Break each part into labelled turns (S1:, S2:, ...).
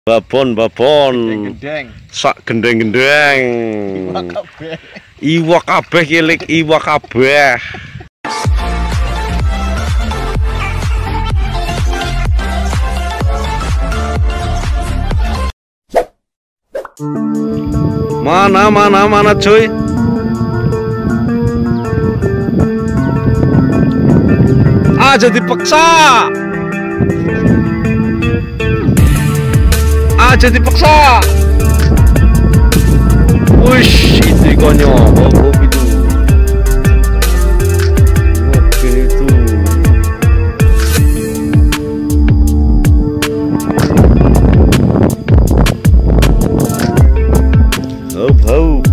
S1: Babon sak gendeng-gendeng iwak kabeh kilik iwak kabeh. Mana cuy. Aja dipaksa. Aja dipaksa. Wush, itu ikannya. Oh, itu. Oke itu. Hop.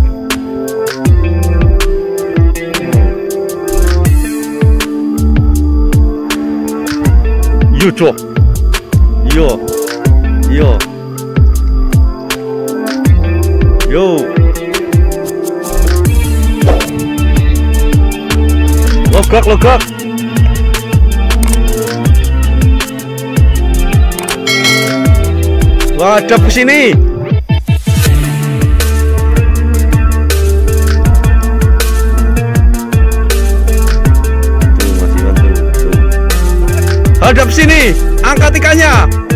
S1: Yo. Logak. Wadap ke sini. Tuh, masih bantu. Hadap sini, angkat ikannya.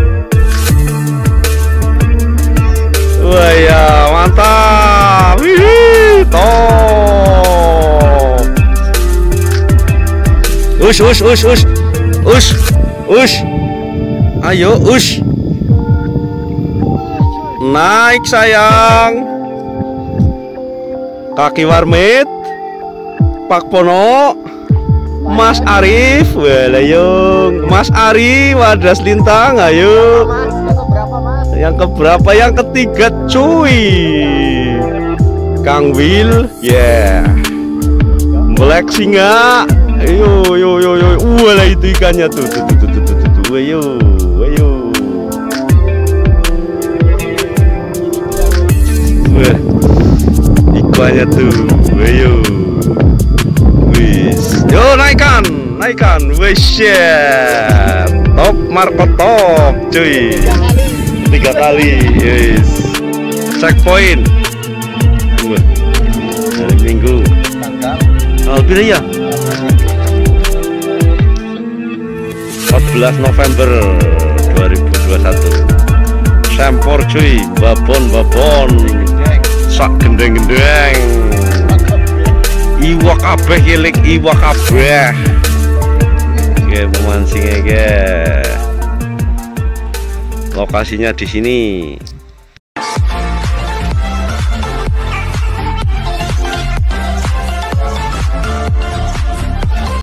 S1: Wah ya, mantap. Wih, top. Ush. Ayo, ush. Naik sayang. Kaki Warmit, Pak Pono, Mas Arif, Walayung, Mas Ari, Wadas Lintang, ayo. Yang keberapa? Yang ketiga cuy. Kang Will, yeah. Black Singa, ayo. Walah itu ikannya tuh. Ayo. Wah, ikannya tuh, ayo. Wis, yo naikkan, wis ya. Top Marco top, cuy. 3 kali, yes. Checkpoint. Hari Minggu. Oh, bila ya? 14 November 2021. Sempor cuy, babon. Sak gendeng-gendeng. Iwak kabeh kilik iwak kabeh. Oke, memancing aja. Lokasinya di sini.